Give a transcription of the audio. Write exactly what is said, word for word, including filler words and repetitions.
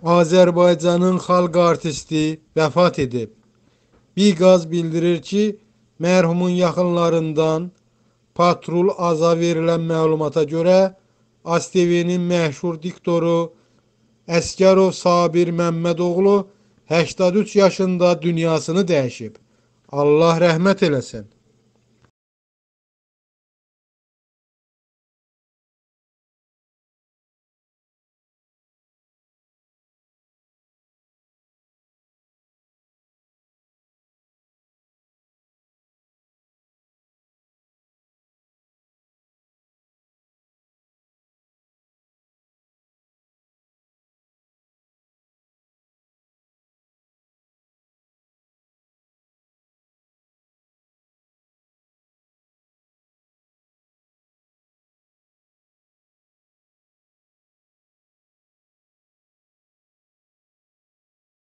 Azərbaycanın xalq artisti vəfat edib. Biqaz bildirir ki, mərhumun yaxınlarından Patrul Aza verilən məlumata görə A S T V-nin məşhur diktoru Əsgərov Sabir Məmmədoğlu səksən üç yaşında dünyasını dəyişib. Allah rəhmət eləsin.